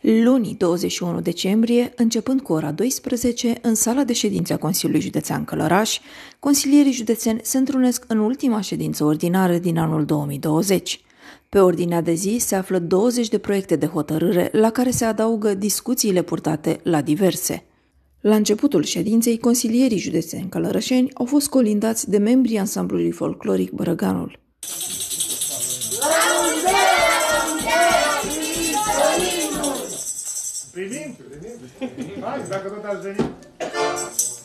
Luni 21 decembrie, începând cu ora 12, în sala de ședințe a Consiliului Județean Călăraș, consilierii județeni se întrunesc în ultima ședință ordinară din anul 2020. Pe ordinea de zi se află 20 de proiecte de hotărâre, la care se adaugă discuțiile purtate la diverse. La începutul ședinței, consilierii județeni călărășeni au fost colindați de membrii ansamblului folcloric Bărăganul. Privim? Hai, dacă tot ați venit.